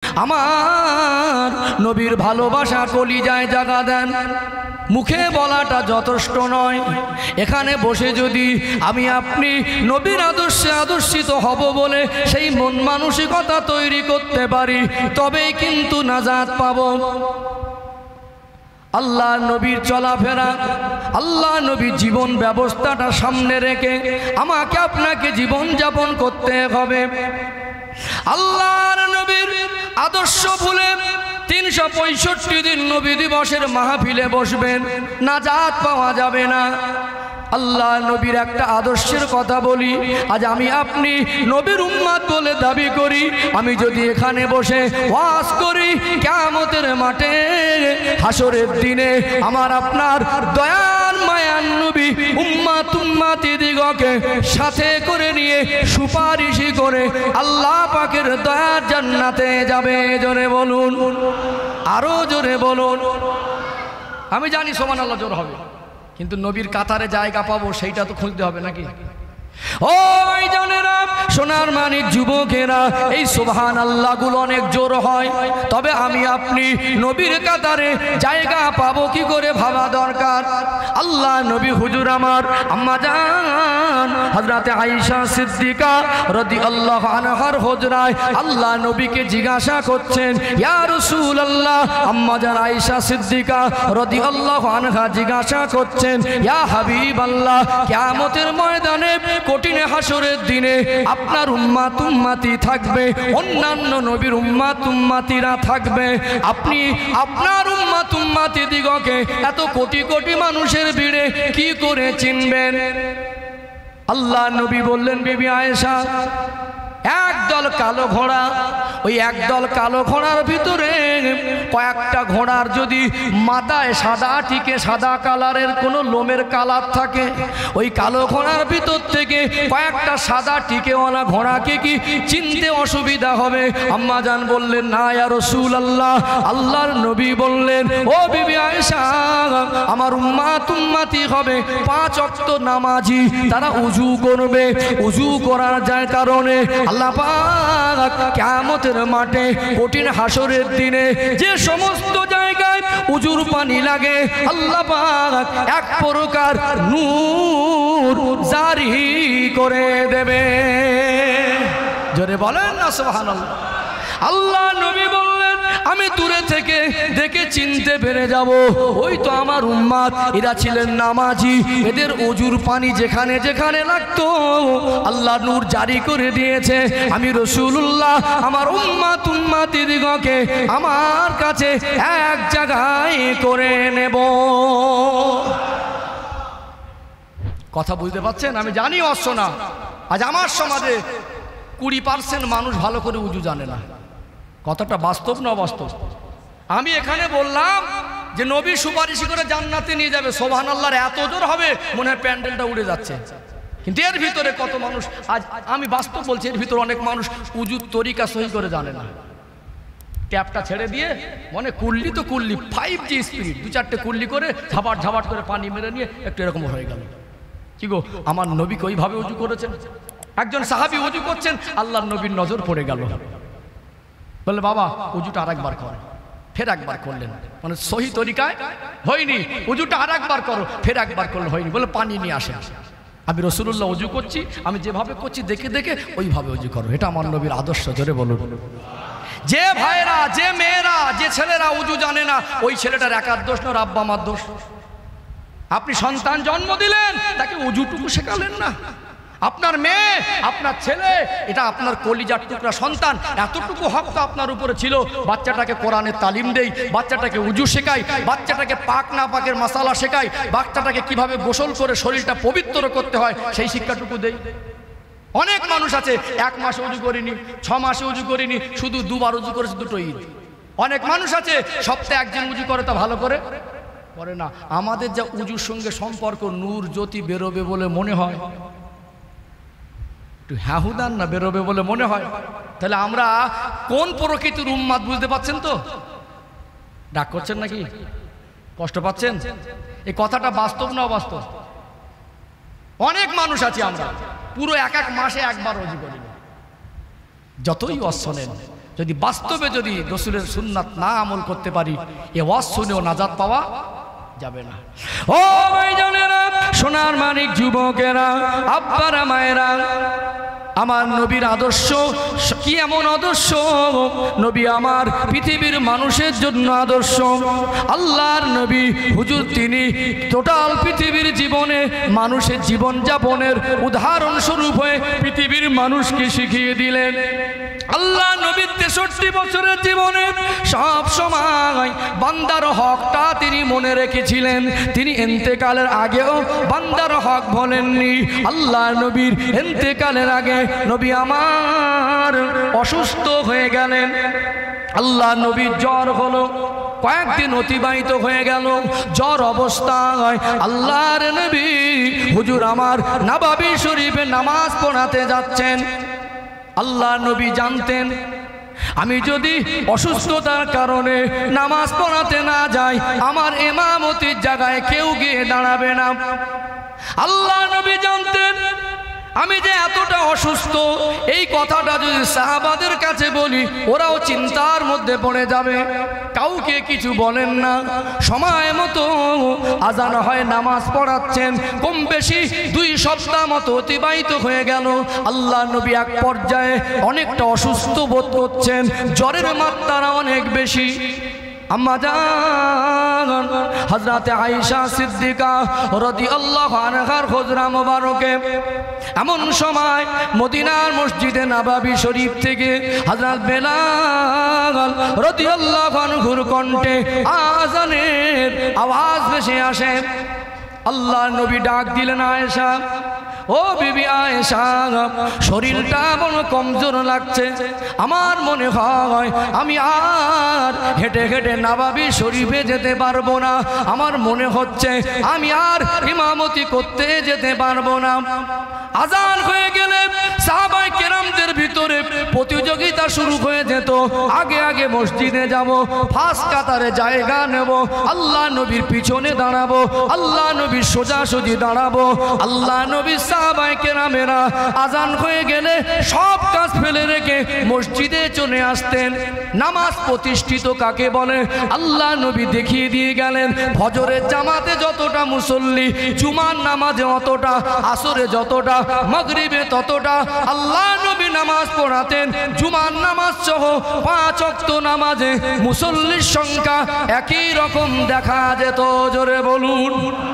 আমার নবীর ভালোবাসা কলিজায় জাগা দেন। মুখে বলাটা যথেষ্ট নয়, এখানে বসে যদি আমি আপনি নবীর আদর্শে আদর্শিত হব বলে সেই মন মানসিকতা তৈরি করতে পারি, তবেই কিন্তু নাজাত পাব। আল্লাহ নবীর চলাফেরা, আল্লাহ নবীর জীবন ব্যবস্থাটা সামনে রেখে আমাকে আপনাকে জীবন যাপন করতে হবে। আল্লাহর নবীর আদর্শ ভুলে 365 দিন নবী দিবসের মাহফিলে বসবেন, নাজাত পাওয়া যাবে না। আল্লাহ নবীর একটা আদর্শের কথা বলি, আজ আমি আপনি নবীর উম্মত বলে দাবি করি, আমি যদি এখানে বসে ওয়াজ করি, কিয়ামতের মাঠে হাসরের দিনে আমার আপনার দয়ার মায়ার নবী উম্মতি দিগকে সাথে করে নিয়ে সুপারিশি করে আল্লাহ পাকের দয়ার জান্নাতে যাবে। জোরে বলুন, আরো জোরে বলুন। আমি জানি সুবহানাল্লাহ জোর হবে, কিন্তু নবীর কাতারে জায়গা পাবো সেইটা তো খুঁজতে হবে নাকি? ওই জানেরা, সোনার মানিক যুবকেরা, এই সুবহানাল্লাহ গুলো অনেক জোর হয়, তবে আমি আপনি নবীর কাতারে জায়গা পাবো কি করে ভাবা দরকার। আল্লাহ নবী হুজুর আমার আম্মা জান হযরতে আয়েশা সিদ্দিকা রাদিয়াল্লাহু আনহার হুজরায় আল্লাহ নবীকে জিজ্ঞাসা করছেন, ইয়া রাসূলুল্লাহ। আম্মা জান আয়েশা সিদ্দিকা রাদিয়াল্লাহু আনহা জিজ্ঞাসা করছেন, ইয়া হাবিবাল্লাহ, কিয়ামতের ময়দানে কঠিন হাসরের দিনে আপনার উম্মত উম্মতি থাকবে, অন্যান্য নবীর উম্মত উম্মতিরা থাকবে, আপনি আপনার উম্মত উম্মতি দিগকে এত কোটি কোটি মানুষের ভিড়ে কি করে চিনবেন? আল্লাহ নবী বললেন, বিবি আয়েশা, একদল কালো ঘোড়া, ওই একদল কালো ঘোড়ার ভিতরে কয়েকটা ঘোড়ার যদি মাথায় সাদা টিকে সাদা কালারের কোনো লোমের কালার থাকে, ওই কালো ঘোড়ার ভিতর থেকে কয়েকটা সাদা টিকেওয়ালা ঘোড়াকে কি চিনতে অসুবিধা হবে? আম্মা জান বললেন, না ইয়া রাসূলুল্লাহ। আল্লাহর নবী বললেন, ও বিবি আয়েশা, আমার উম্মত উম্মতি হবে 5 ওয়াক্ত নামাজি, তারা উযু করবে, উযু করার যায় কারণে আল্লাহ পাক কিয়ামতের মাঠে কঠিন হাসরের দিনে যে সমস্ত জায়গায় উজুর পানি লাগে আল্লাহ পাক এক প্রকার নূর জারি করে দেবে। জোরে বলেন না সুবহানাল্লাহ। আল্লাহ নবী বললেন, আমি দূরে থেকে দেখে চিনতে পেরে যাব, ওই তো আমার উম্মত, এরা ছিলেন নামাজি, এদের ওজুর পানি যেখানে যেখানে লাগতো আল্লাহ নূর জারি করে দিয়েছে। আমি রাসূলুল্লাহ আমার উম্মত উম্মতি দিগকে আমার কাছে এক জায়গায় করে নেব। কথা বুঝতে পারছেন? আমি জানি অশ্ব না, আজ আমার সমাজে 20% মানুষ ভালো করে উজু জানে না। কথাটা বাস্তব না অবাস্তব? আমি এখানে বললাম যে নবী সুপারিশ করে জান্নাতে নিয়ে যাবে, সুবহানাল্লাহর এত জোর হবে মনে হয় প্যান্ডেলটা উড়ে যাচ্ছে। কিন্তু এর ভিতরে কত মানুষ, আজ আমি বাস্তব বলছি, এর ভিতরে অনেক মানুষ উজুর তরিকা সহি করে জানে না। ট্যাপটা ছেড়ে দিয়ে মনে কুল্লি তো কুল্লি, 5G স্পিড, 2-4টে কুল্লি করে ঝাপাট ঝাপাট করে পানি মেরে নিয়ে একটু এরকম হয়ে গেল। কি গো, আমার নবী ওইভাবে উজু করেছেন? একজন সাহাবী উজু করছেন, আল্লাহর নবীর নজর পড়ে গেল, বললে বাবা উজুটা আরেকবার কর। ফের একবার করলেন, মানে সহি তরিকায় হয়নি, উজুটা আরেকবার করো। ফের একবার করলে হয়নি, বলে পানি নিয়ে আসে। আমি রাসূলুল্লাহ উজু করছি, আমি যেভাবে করছি দেখে দেখে ওইভাবে উজু করো। এটা আমার নবীর আদর্শ। জোরে বলুন। যে ভাইরা, যে মেয়েরা, যে ছেলেরা উজু জানে না, ওই ছেলেটার একার দোষ না, আব্বা আমার দোষ। আপনি সন্তান জন্ম দিলেন, তাকে উজুটুকু শেখালেন না। আপনার মেয়ে, আপনার ছেলে, এটা আপনার কলিজার টুকরা সন্তান, এতটুকু হক তো আপনার উপরে ছিল। বাচ্চাটাকে কোরআনের তালিম দেই, বাচ্চাটাকে উজু শেখাই, বাচ্চাটাকে পাক না পাকের মাসালা শেখাই, বাচ্চাটাকে কিভাবে গোসল করে শরীরটা পবিত্র করতে হয় সেই শিক্ষাটুকু দেই। অনেক মানুষ আছে 1 মাসে উজু করিনি, 6 মাসে উজু করিনি, শুধু 2 বার উজু করেছে, 2টো ঈদ। অনেক মানুষ আছে সপ্তাহে 1 দিন উজু করে, তা ভালো করে করে না। আমাদের যা উজুর সঙ্গে সম্পর্ক, নূর জ্যোতি বেরোবে বলে মনে হয়, হ্যাহুদান না বেরোবে বলে মনে হয়। তাহলে আমরা কোন প্রকৃতির উম্মাদ বুঝতে পাচ্ছেন তো? ডাক করছেন নাকি? কষ্ট পাচ্ছেন? এই কথাটা বাস্তব না অবাস্তব? অনেক মানুষ আছে আমরা পুরো 1 মাসে 1 বার ওযু করি, যতই অশ্ব নেন যদি বাস্তবে যদি রসুলের সুন্নাত না আমল করতে পারি, এ ওয়াজ শুনেও নাজাত পাওয়া যাবে না। ও ভাইজানেরা, সোনার মানিক যুবকেরা, আব্বারা মায়েরা, আমার নবীর আদর্শ কি এমন আদর্শ! নবী আমার পৃথিবীর মানুষের জন্য আদর্শ। আল্লাহর নবী হুজুর তিনি টোটাল পৃথিবীর জীবনে মানুষের জীবন যাপনের উদাহরণ স্বরূপ হয়ে পৃথিবীর মানুষকে শিখিয়ে দিলেন। আল্লাহ নবীর 63 বছরের জীবনে সব সময় বান্দার হকটা তিনি মনে রেখেছিলেন। তিনি ইন্তেকালের আগেও বান্দার হক বলেননি। আল্লাহ নবীর ইন্তেকালের আগে নবী আমার অসুস্থ হয়ে গেলেন। আল্লাহ নবীর জ্বর হলো, কয়েকদিন অতিবাহিত হয়ে গেল। জ্বর অবস্থায় আল্লাহর নবী হুজুর আমার নববী শরীফে নামাজ পড়াতে যাচ্ছেন। আল্লাহ নবী জানতেন আমি যদি অসুস্থতার কারণে নামাজ পড়াতে না যাই, আমার ইমামতির জায়গায় কেউ গিয়ে দাঁড়াবে না। আল্লাহ নবী জানতেন আমি যে এতটা অসুস্থ, এই কথাটা যদি সাহাবাদের কাছে বলি ওরাও চিন্তার মধ্যে পড়ে যাবে। কাউকে কিছু বলেন না। সময় মতো আজান হয়, নামাজ পড়াচ্ছেন। কম বেশি 2 সপ্তাহ মতো অতিবাহিত হয়ে গেল। আল্লাহ নবী এক পর্যায়ে অনেকটা অসুস্থ বোধ করছেন, জ্বরের মাত্রা অনেক বেশি। আম্মা জান হযরতে আয়েশা সিদ্দিকা রাদিয়াল্লাহু আনহার হুজরা মোবারকে এমন সময় মদিনার মসজিদে নববী শরীফ থেকে হযরত বেলাল রাদিয়াল্লাহু আনহুর কণ্ঠে আযানের আওয়াজ ভেসে আসে। আল্লাহ নবী ডাক দিলেন, আয়েশা, ও বিবি আয়েশা, শরীরটা বড় কমজোর লাগছে। আমার মনে হয় আমি আর হেঁটে হেঁটে নববী শরীফে যেতে পারবো না। আমার মনে হচ্ছে আমি আর ইমামতি করতে যেতে পারবো না। আজান হয়ে গেলে সাহাবায়ে কেরামদের ভিতরে প্রতিযোগিতা শুরু হয়ে যেত। আগে আগে মসজিদে যাব, ফার্স্ট কাতারে জায়গা নেব, আল্লাহ নবীর পিছনে দাঁড়াবো, আল্লাহ নবীর সোজাসুজি দাঁড়াবো। আল্লাহ নবী সাহাবায়ে কেরামেরা আজান হয়ে গেলে সব কাজ ফেলে রেখে মসজিদে চলে আসতেন। নামাজ প্রতিষ্ঠিত কাকে বলে আল্লাহ নবী দেখিয়ে দিয়ে গেলেন। ফজরের জামাতে যতটা মুসল্লি, জুমার নামাজে অতটা, আসরে যতটা, মাগরিবে ততটা। আল্লাহ নবী নামাজ পড়াতেন। জুমার নামাজ সহ 5 ওয়াক্ত নামাজে মুসল্লির সংখ্যা একই রকম দেখা যেত। জোরে বলুন,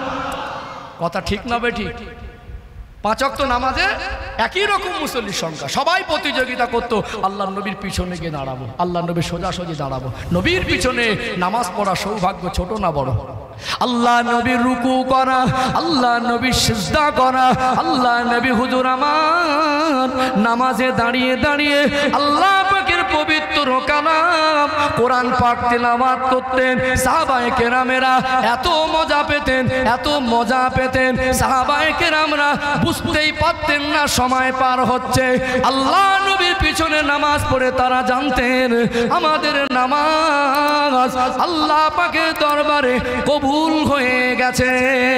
কথা ঠিক না বেঠিক? 5 ওয়াক্ত নামাজে একই রকম মুসল্লির সংখ্যা। সবাই প্রতিযোগিতা করত আল্লাহ নবীর পিছনে গিয়ে দাঁড়াবো, আল্লাহ নবীর সোজাসুজি দাঁড়াবো। নবীর পিছনে নামাজ পড়া সৌভাগ্য ছোট না বড়? আল্লাহ নবীর রুকু করা, আল্লাহ নবীর সিজদা করা, আল্লাহ নবী হুজুর আমার নামাজে দাঁড়িয়ে দাঁড়িয়ে আল্লাহ পাকের পবিত্র কালাম কোরআন পাক তেলাওয়াত করতেন। সাহাবায়ে কেরামেরা এত মজা পেতেন, এত মজা পেতেন, সাহাবায়ে কেরামরা বুঝতেই পারতেন না সময় পার হচ্ছে। আল্লাহ নবীর পিছনে নামাজ পড়ে তারা জানতেন আমাদের নামাজ আল্লাহ পাকের দরবারে কবুল হয়ে গেছে।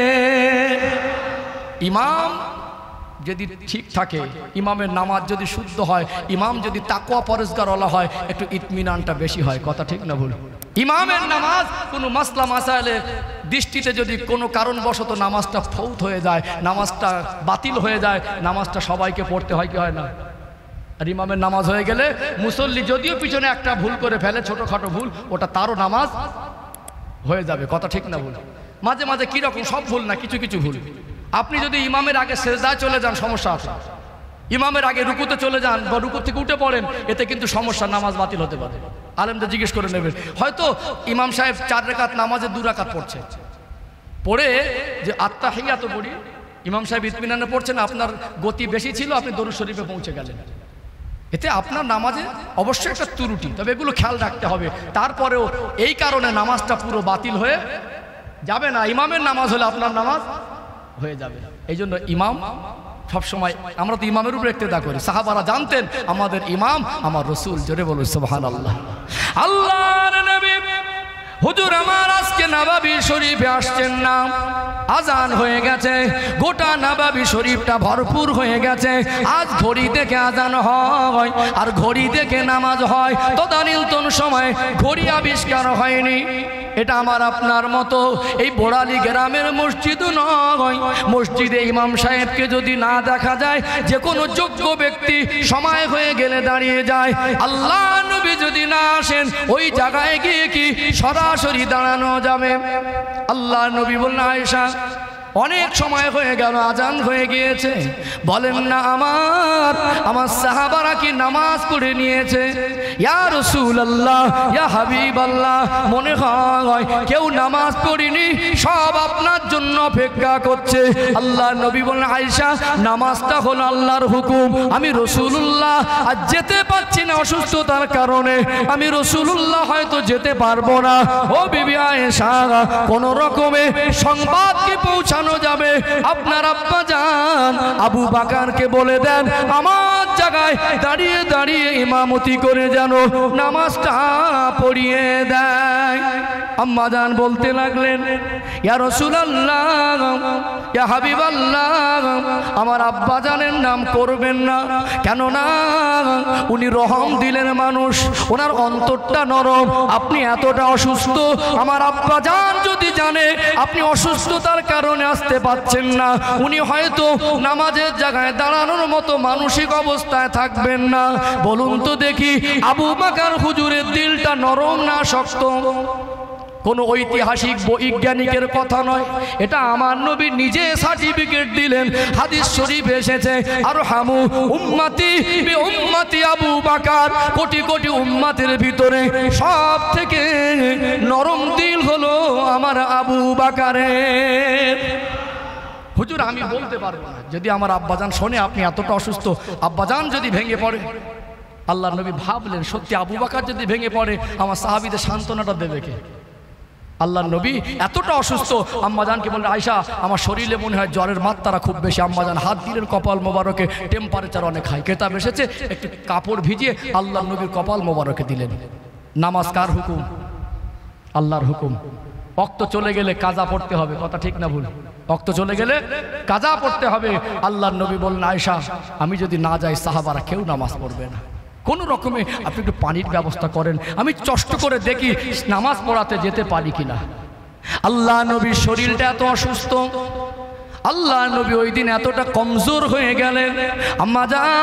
ইমাম যদি ঠিক থাকে, ইমামের নামাজ যদি শুদ্ধ হয়, ইমাম যদি তাকওয়া পরেজগারওয়ালা হয়, একটু ইতমিনানটা বেশি হয়। কথা ঠিক না ভুল? ইমামের নামাজ কোনো মাসলা মাসাইলে দৃষ্টিতে যদি কোনো কারণবশত নামাজটা ফৌত হয়ে যায়, নামাজটা বাতিল হয়ে যায়, নামাজটা সবাইকে পড়তে হয় কি হয় না? আর ইমামের নামাজ হয়ে গেলে মুসল্লি যদিও পিছনে একটা ভুল করে ফেলে, ছোটোখাটো ভুল, ওটা তারও নামাজ হয়ে যাবে। কথা ঠিক না ভুল? মাঝে মাঝে কীরকম, সব ভুল না, কিছু কিছু ভুল। আপনি যদি ইমামের আগে সেজদায় চলে যান সমস্যা আছে, ইমামের আগে রুকুতে চলে যান বা রুকু থেকে উঠে পড়েন, এতে কিন্তু সমস্যা, নামাজ বাতিল হতে পারে। আলেমদের জিজ্ঞেস করে নেবেন। হয়তো ইমাম সাহেব 4 রাকাত নামাজে 2 রাকাত পড়ছে, পড়ে যে আত্তাহিয়াত পড়ি, ইমাম সাহেব ইতমিনানে পড়ছেন, আপনার গতি বেশি ছিল, আপনি দরুদ শরীফে পৌঁছে গেলেন, এতে আপনার নামাজে অবশ্যই একটা ত্রুটি, তবে এগুলো খেয়াল রাখতে হবে। তারপরেও এই কারণে নামাজটা পুরো বাতিল হয়ে যাবে না। ইমামের নামাজ হলে আপনার নামাজ হয়ে যাবে। এই জন্য ইমাম সবসময়, আমরা তো ইমামের উপর ইক্তেদা করি। সাহাবারা জানতেন আমাদের ইমাম আমার রসুল। জোরে বলুন সুবহানাল্লাহ। আল্লাহর নবী হুজুর আমার আজকে নববী শরীফে আসছেন না, আজান হয়ে গেছে, গোটা নববী শরীফটা ভরপুর হয়ে গেছে। আজ ঘড়ি দেখে আজান হয় আর ঘড়ি দেখে নামাজ হয়, তদানীন্তন সময় ঘড়ি আবিষ্কার হয়নি। এটা আমার আপনার মতো এই বোড়ালি গ্রামের মসজিদ নয়। মসজিদে ইমাম সাহেবকে যদি না দেখা যায়, যে কোনো যোগ্য ব্যক্তি সময় হয়ে গেলে দাঁড়িয়ে যায়। আল্লাহ নবী যদি না আসেন, ওই জায়গায় গিয়ে কি সরাসরি দাঁড়ানো যাবে? আল্লাহ নবী বললেন, আয়েশা অনেক সময় হয়ে গেল, আজান হয়ে গিয়েছে, বলেন না আমার সাহাবারা কি নামাজ পড়ে নিয়েছে? ইয়া রাসূলুল্লাহ, ইয়া হাবিবাল্লাহ, মনে হয় কেউ নামাজ পড়েনি, সব আপনার জন্য অপেক্ষা করছে। আল্লাহ নবী বলেন, আয়েশা নামাজটা হলো আল্লাহর হুকুম, আমি রাসূলুল্লাহ আজ যেতে পারছি না অসুস্থতার কারণে, আমি রাসূলুল্লাহ হয়তো যেতে পারবো না। ও বিবি আয়েশা, কোন রকমে সংবাদ কি পৌঁছানো যাবে? আপনার আব্বা জান আবু বকরকে বলে দেন, আমার জায়গায় দাঁড়িয়ে দাঁড়িয়ে ইমামতি করে যেন নামাজটা পড়িয়ে দেয়। আম্মা জান বলতে লাগলেন, ইয়া রাসূলুল্লাহ, ইয়া হাবিবাল্লাহ, আমার আব্বা জানের নাম করবেন না, কেননা উনি রহম দিলেন মানুষ, ওনার অন্তরটা নরম। আপনি এতটা অসুস্থ, আমার আব্বা জান যদি জানে আপনি অসুস্থতার কারণে আসতে পারছেন না, উনি হয়তো নামাজের জায়গায় দাঁড়ানোর মতো মানসিক অবস্থায় থাকবেন না। বলুন তো দেখি, আবু বকর হুজুরের দিলটা নরম না শক্ত? কোনো ঐতিহাসিক বৈজ্ঞানিকের কথা নয়, এটা আমার নবী নিজে সার্টিফিকেট দিলেন। হাদিস শরীফে এসেছে, আরহামু উম্মতি বি উম্মতি আবু বকর, কোটি কোটি উম্মতের ভিতরে সব থেকে নরম দিল হলো আমার আবু বকরের। হুজুর আমি বলতে পারবো না, যদি আমার আব্বাজান শোনে আপনি এতটা অসুস্থ, আব্বাজান যদি ভেঙে পড়ে। আল্লাহর নবী ভাবলেন, সত্যি আবু বকর যদি ভেঙে পড়ে, আমার সাহাবীদের সান্ত্বনাটা দেবে কে? আল্লাহর নবী এতটা অসুস্থ, আম্মাজানকে বললেন, আয়েশা আমার শরীরে মনে হয় জ্বরের মাত্রা খুব বেশি। আম্মাজান হাত দিলেন কপাল মোবারকে, টেম্পারেচার অনেক হাই, কেতাব এসেছে, একটু কাপড় ভিজিয়ে আল্লাহর নবীর কপাল মোবারকে দিলেন। নামাজ কার হুকুম? আল্লাহর হুকুম। রক্ত চলে গেলে কাজা পড়তে হবে, কথা ঠিক না ভুল? রক্ত চলে গেলে কাজা পড়তে হবে। আল্লাহর নবী বললেন, আয়েশা আমি যদি না যাই সাহাবারা কেউ নামাজ পড়বে না, কোনো রকমে আপনি একটু পানির ব্যবস্থা করেন, আমি কষ্ট করে দেখি নামাজ পড়াতে যেতে পারি কিনা। আল্লাহ নবীর শরীরটা এত অসুস্থ, আল্লাহ নবী ওই দিন এতটা কমজোর হয়ে গেলেন। আম্মা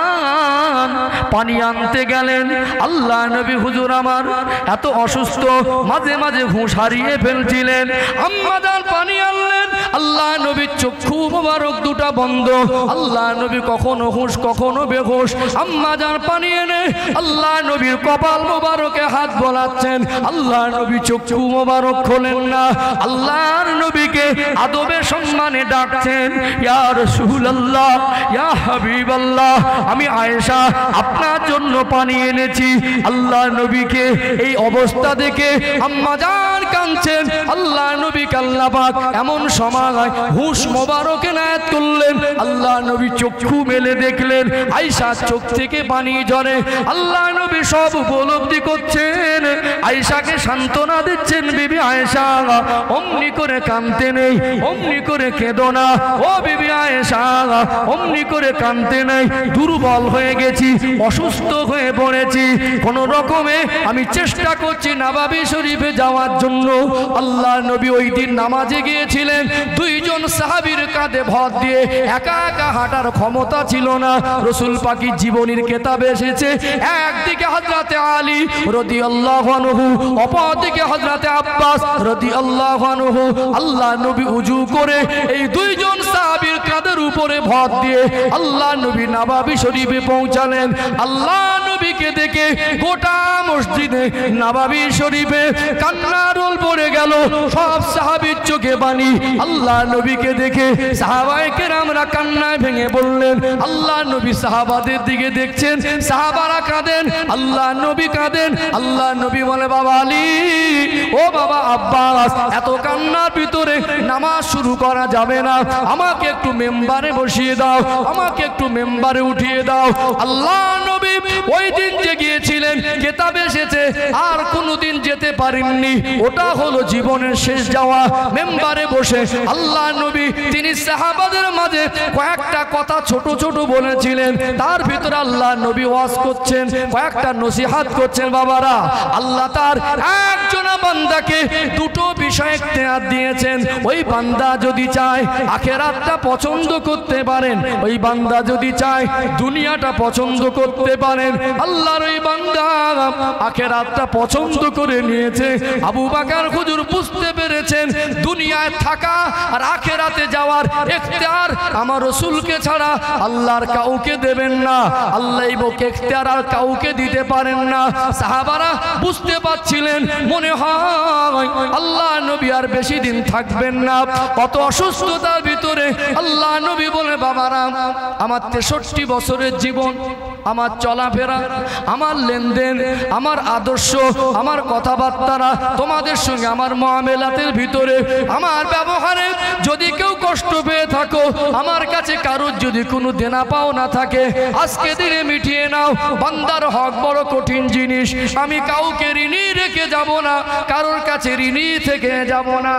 জান পানি আনতে গেলেন, আল্লাহ নবী হুজুর আমার এত অসুস্থ, মাঝে মাঝে হুঁশ হারিয়ে ফেলছিলেন। আম্মা জান পানি আনলেন, আল্লাহ নবীর চক্ষু মোবারক দুটা বন্ধ, আল্লাহ নবী কখনো হুঁশ কখনো বেহুশ। আম্মা জান পানি এনে আল্লাহ নবীর কপাল মোবারকে হাত বোলাচ্ছেন, আল্লাহ নবী চক্ষু মোবারক খোলেন না। আল্লাহর নবীকে আদবে সম্মানে ডাকছেন, ইয়া রাসূলুল্লাহ, ইয়া হাবিবাল্লাহ, আমি আয়েশা আপনার জন্য পানি এনেছি। আল্লাহ নবীকে এই অবস্থা দেখে আম্মা জান কাঁদছেন। আল্লাহ নবী আল্লাহ পাক এমন সময় হুঁশ মোবারক এনায়েত করলেন, আল্লাহ নবী চক্ষু মেলে দেখলেন আয়েশার চোখ থেকে পানি ঝরে। আল্লাহ নবী সব উপলব্ধি করছেন, আয়েশাকে সান্ত্বনা দিচ্ছেন, বিবি আয়েশা অমনি করে কাঁদতে নেই, অমনি করে কেঁদো না, ও বিবি আয়েশা অমনি করে কাঁদতে নেই, দুর্বল হয়ে গেছি, অসুস্থ হয়ে পড়েছি, কোন রকমে আমি চেষ্টা করছি নববী শরীফে যাওয়ার জন্য। আল্লাহ নবী ওই দিন নামাজে গিয়েছিলেন, দুইজন সাহাবীর কাঁধে ভর দিয়ে একা একা হাঁটার ক্ষমতা ছিল না। রাসূল পাকের জীবনীর কিতাবে এসেছে, একদিকে হযরতে আলী রাদিয়াল্লাহু আনহু, অপরদিকে হযরতে আব্বাস রাদিয়াল্লাহু আনহু। আল্লাহ নবী উজু করে এই দুইজন সাহাবীর কাঁধের উপরে ভর দিয়ে আল্লাহ নবী নববী শরীফে পৌঁছালেন। আল্লাহ নবীকে দেখে গোটা মসজিদে নববী শরীফে কান্নার রোল পড়ে গেল, সব সাহাবীর চোখে পানি। আল্লাহ নবীকে দেখে সাহাবায়ে কেরামরা কান্নায় ভেঙে পড়লেন। আল্লাহ নবী সাহাবাদের দিকে দেখছেন, সাহাবারা কাঁদেন, আল্লাহ নবী কাঁদেন। আল্লাহ নবী বলে, বাবা আলী, ও বাবা আব্বাস, এত কান্নার ভিতরে নামাজ শুরু করা যাবে না, আমাকে একটু মেম্বারে বসিয়ে দাও, আমাকে একটু মেম্বারে উঠিয়ে দাও। আল্লাহ নবী ওই ওই দিন যে গিয়েছিলেন কেতাবে এসেছে আর কোনোদিন যেতে পারেননি, ওটা হলো জীবনের শেষ যাওয়া। মেম্বারে বসে আল্লাহ নবী তিনি সাহাবাদের মাঝে কয়েকটা কথা ছোট ছোট বলেছিলেন, তার ভিতরে আল্লাহ নবী ওয়াজ করছেন, কয়েকটা নসিহত করছেন। বাবারা, আল্লাহ তার একজন বান্দাকে দুটো বিষয় ইখতিয়ার দিয়েছেন। ওই বান্দা যদি চায় আখিরাতটা পছন্দ করতে পারেন, ওই বান্দা যদি চায় দুনিয়াটা পছন্দ করতে পারেন। আল্লাহর ওই বান্দা আখিরাতটা পছন্দ করে নিয়েছে। আবু বকর হুজুর বুঝতে পেরেছেন দুনিয়ায় থাকা আর আখিরাতে যাওয়ার ইখতিয়ার আমার রাসূলকে ছাড়া আল্লাহর কাউকে দেবেন না। আল্লাহই বকে ইখতিয়ার আর কাউকে দিতে পারেন না। সাহাবারা বুঝতে পারছিলেন মনে হয় আল্লাহ নবী আর বেশি দিন থাকবেন না। কত অসুস্থতার ভিতরে আল্লাহ নবী বলে, বাবারা আমার 63 বছরের জীবন, আমার চলাফেরা, আমার লেনদেন, আমার আদর্শ, আমার কথাবার্তারা, তোমাদের সঙ্গে আমার মুআমেলাতের ভিতরে, আমার ব্যবহারে যদি কেউ কষ্ট পেয়ে থাকো, আমার কাছে কারোর যদি কোনো দেনা পাও না থাকে, আজকে দিনে মিটিয়ে নাও। বান্দার হক বড় কঠিন জিনিস, আমি কাউকে ঋণী রেখে যাব না, কারোর কাছে ঋণী থেকে যাব না।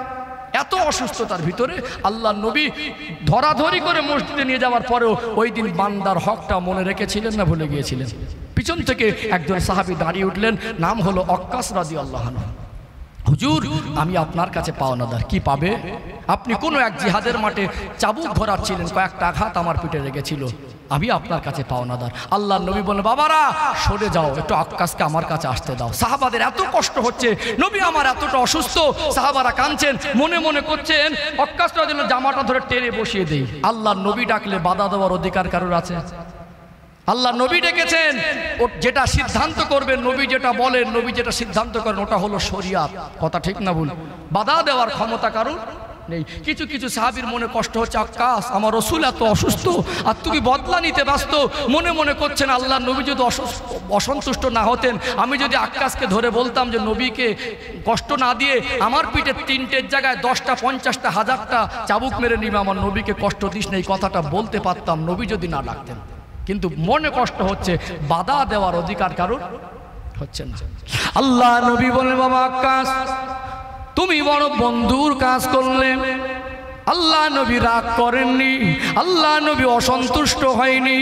এত অসুস্থতার ভিতরে আল্লাহ নবী ধরাধরি করে মসজিদে নিয়ে যাওয়ার পরেও ওই দিন বান্দার হকটা মনে রেখেছিলেন না ভুলে গিয়েছিলেন? পিছন থেকে একজন সাহাবী দাঁড়িয়ে উঠলেন, নাম হলো ওয়াক্কাস রাদিয়াল্লাহু আনহু। হুজুর, আমি আপনার কাছে পাওনাদার। কি পাবে? আপনি কোনো এক জিহাদের মাঠে চাবুক ধরাচ্ছিলেন, কয়েকটা আঘাত আমার পিঠে লেগেছিল, আমি আপনার কাছে পাওনাদার। আল্লাহ নবী বলেন, বাবারা সরে যাও, একটু ওয়াক্কাসকে আমার কাছে আসতে দাও। সাহাবাদের এত কষ্ট হচ্ছে, নবী আমার এতটা অসুস্থ, সাহাবারা কাঁদছেন, মনে মনে করছেন ওয়াক্কাসটা যেন জামাটা ধরে টেনে বসিয়ে দেই। আল্লাহ নবী ডাকলে বাধা দেওয়ার অধিকার কারোর আছে? আল্লাহ নবী ডেকেছেন, ও যেটা সিদ্ধান্ত করবেন, নবী যেটা বলেন, নবী যেটা সিদ্ধান্ত করেন, ওটা হলো শরিয়াত। কথা ঠিক না ভুল? বাধা দেওয়ার ক্ষমতা কারোর নেই। কিছু কিছু সাহাবীর মনে কষ্ট হচ্ছে, আক্কাস আমার রাসূল এত অসুস্থ আর তুমি বদলা নিতে ব্যস্ত। মনে মনে করছেন আল্লাহ নবী যদি অসন্তুষ্ট না হতেন, আমি যদি আক্কাসকে ধরে বলতাম যে নবীকে কষ্ট না দিয়ে আমার পিঠে 3টের জায়গায় 10টা 50টা 1000টা চাবুক মেরে নিবে, আমার নবীকে কষ্ট দিস না, এই কথাটা বলতে পারতাম নবী যদি না ডাকতেন। কিন্তু মনে কষ্ট হচ্ছে, বাধা দেওয়ার অধিকার কারোর হচ্ছে না। আল্লাহ নবী বলেন, বাবা আক্কাস তুমি বড় বন্ধুর কাজ করলে। আল্লাহ নবী রাগ করেননি, আল্লাহ নবী অসন্তুষ্ট হয়নি।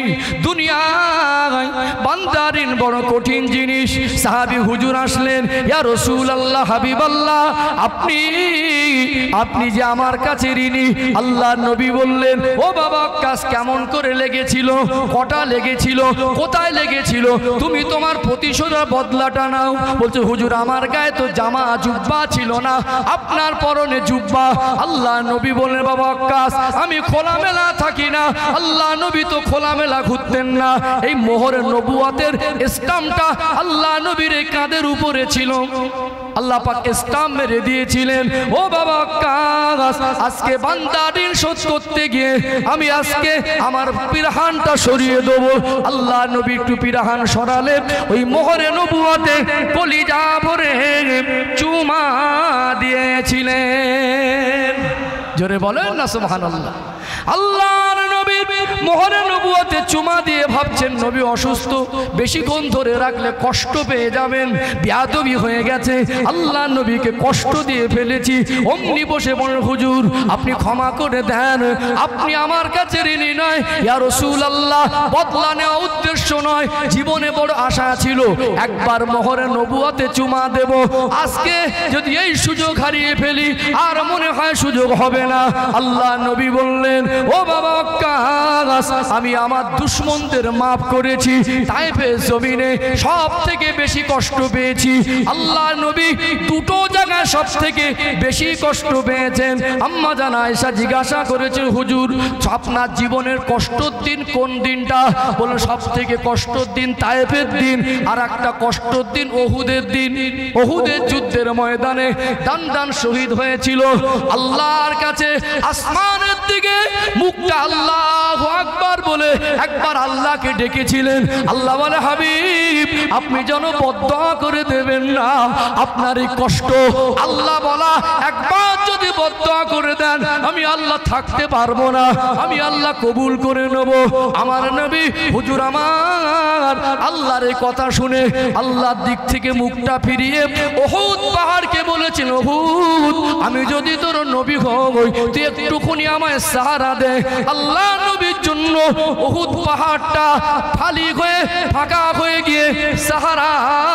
দুনিয়ায় বান্দার ঋণ বড় কঠিন জিনিস। সাহাবী হুজুর আসলেন, ইয়া রাসূলুল্লাহ, হাবিবাল্লাহ, আপনি যে আমার কাছে ঋণী। আল্লাহ নবী বললেন, ও বাবা আক্কাস কেমন করে লেগেছিল, কটা লেগেছিল, কোথায় লেগেছিল, তুমি তোমার প্রতিশোধের বদলাটা নাও। বলছে, হুজুর আমার গায়ে তো জামা জুব্বা ছিল না, আপনার পরনে জুব্বা। আল্লাহ নবী বললেন, বাবা আক্কাস আমি খোলামেলা থাকি না। আল্লাহ নবী তো খোলামেলা ঘুরতেন না। এই মোহরে নবুয়াতের স্টাম্পটা আল্লাহ নবীর কাঁধের উপরে ছিল, আল্লাহ পাক স্টাম্প মেরে দিয়েছিলেন। ও বাবা আক্কাস, আজকে বান্দা ঋণ শোধ করতে গিয়ে আমি আজকে আমার পিরাহানটা সরিয়ে দেব। আল্লাহ নবী একটু পিরাহান সরালে ওই মোহরে নবুয়াতে কলিজা ভরে চুমা দিয়েছিলেন। জোরে বলেন না সুবহানাল্লাহ। আল্লাহর নবীর মোহরে নবুয়তে চুমা দিয়ে ভাবছেন নবী অসুস্থ, বেশিক্ষণ ধরে রাখলে কষ্ট পেয়ে যাবেন, বেয়াদবি হয়ে গেছে, আল্লাহ নবীকে কষ্ট দিয়ে ফেলেছি। অমনি বসে বলেন, হুজুর আপনি ক্ষমা করে দেন, আপনি আমার কাছে ঋণী নয়। ইয়া রাসূলুল্লাহ, বদলা নেওয়া উদ্দেশ্য নয়, জীবনে বড় আশা ছিল একবার মোহরে নবুয়তে চুমা দেব। আজকে যদি এই সুযোগ হারিয়ে ফেলি আর মনে হয় সুযোগ হবে না। আল্লাহ নবী বললেন, ও বাবা আক্কাস আমি আমার দুশমনদের মাফ করেছি, তায়েফের জমিনে সব থেকে বেশি কষ্ট পেয়েছি। আল্লাহ নবী দুটো জায়গায় সব থেকে বেশি কষ্ট পেয়েছেন। আম্মা জান আয়েশা জিজ্ঞাসা করেছেন, হুজুর আপনার জীবনের কষ্টের দিন কোন দিনটা? বলে সব থেকে কষ্টের দিন তায়েফের দিন, আর একটা কষ্টের দিন ওহুদের দিন। ওহুদের যুদ্ধের ময়দানে দান দান শহীদ হয়েছিল। আল্লাহর কাছে আসমানের দিকে মুখটা আল্লাহু আকবার বলে একবার আল্লাহকে ডেকেছিলেন। আল্লাহ বলে, হাবিব আপনি যেন বদদুয়া করে দেবেন না, আপনার এই কষ্ট আল্লাহ বলা একবার যদি বদদুয়া করে দেন আমি আল্লাহ থাকতে পারবো না, আমি আল্লাহ কবুল করে নেব। আমার নবী হুজুর আমার আমার আল্লাহর এই কথা শুনে আল্লাহর দিক থেকে মুখটা ফিরিয়ে উহুদ পাহাড়কে বলেছেন, উহুদ আমি যদি তোর নবী হই তুই একটুখানি আমায় সাহারা দে। আল্লাহ নবীর জন্য উহুদ পাহাড়টা খালি হয়ে ফাঁকা হয়ে গিয়ে সাহারা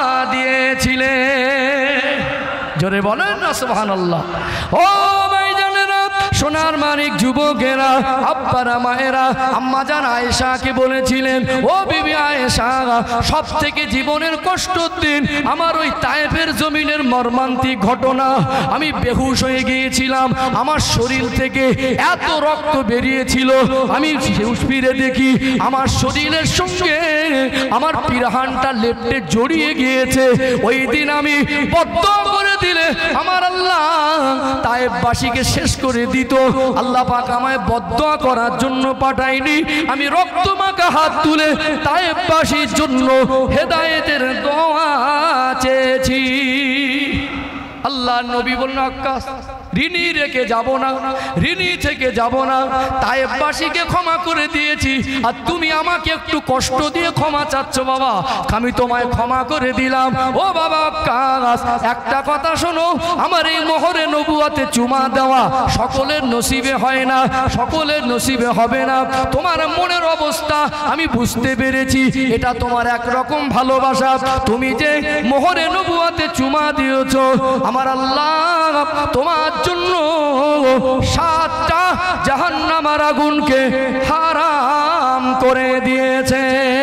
দিয়েছিলেন। জোরে বলেন না সুবহানাল্লাহ। ও ভাইজানেরা, সোনার মানিক যুবকেরা, আব্বারা মায়েরা, আম্মা জান আয়েশাকে বলেছিলেন, ও বিবি আয়েশা, সব থেকে জীবনের কষ্টের দিন আমার ওই তায়েফের জমিনের মর্মান্তিক ঘটনা। আমি বেহুশ হয়ে গিয়েছিলাম, আমার শরীর থেকে এত রক্ত বেরিয়েছিল, আমি হুঁশ ফিরে দেখি আমার শরীরের সঙ্গে আমার পিরাহানটা লেপ্টে জড়িয়ে গিয়েছে। ওই দিন আমি বদ্দুয়া করে দিলে আমার আল্লাহ তায়েফবাসীকে শেষ করে দিত। আল্লাহ পাক আমায় বদ্দুয়া করার জন্য পাঠায়নি, আমি রক্তমাখা হাত তুলে তায়েফবাসীর জন্য হেদায়েতের দোয়া চেয়েছি। আল্লাহ নবী বললেন, আক্কাস ঋণী রেখে যাব না, ঋণী থেকে যাব না, তায়েফবাসীকে ক্ষমা করে দিয়েছি, আর তুমি আমাকে একটু কষ্ট দিয়ে ক্ষমা চাচ্ছ বাবা, আমি তোমায় ক্ষমা করে দিলাম। ও বাবা আক্কাস, একটা কথা শোনো, আমার এই মোহরে নবুয়াতে চুমা দেওয়া সকলের নসিবে হয় না, সকলের নসিবে হবে না। তোমার মনের অবস্থা আমি বুঝতে পেরেছি, এটা তোমার একরকম ভালোবাসা। তুমি যে মোহরে নবুয়াতে চুমা দিয়েছ, আমার আল্লাহ তোমার জন্য 7টা জাহান্নামের আগুনকে হারাম করে দিয়েছে।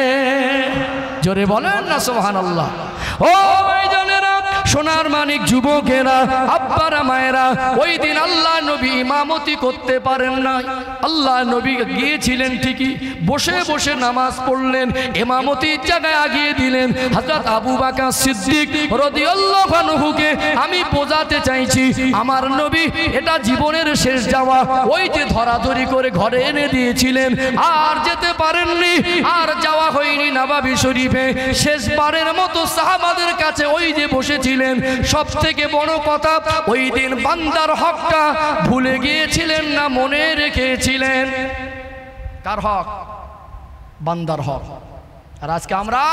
জোরে বলেন না সুবহানাল্লাহ। ও ভাইজানেরা, সোনার মানিক যুবকেরা, আব্বারা মায়েরা, ওই দিন আল্লাহ নবী ইমামতি করতে পারেন না। আল্লাহ নবী গিয়েছিলেন ঠিকই, বসে বসে নামাজ পড়লেন, ইমামতির জায়গায় আগিয়ে দিলেন হযরত আবু বকর সিদ্দিক রাদিয়াল্লাহু আনহুকে। আমি বোঝাতে চাইছি আমার নবী এটা জীবনের শেষ যাওয়া, ওই যে ধরাধরি করে ঘরে এনে দিয়েছিলেন, আর যেতে পারেননি, আর যাওয়া হয়নি নববী শরীফে। শেষবারের মতো সাহাবাদের কাছে ওই যে বসেছিলেন। সব থেকে বড় কথা, ওই দিন বান্দার হকটা ভুলে গিয়েছিলেন না মনে রেখেছিলেন? কার হক? বান্দার হক। আর আজকে আমরা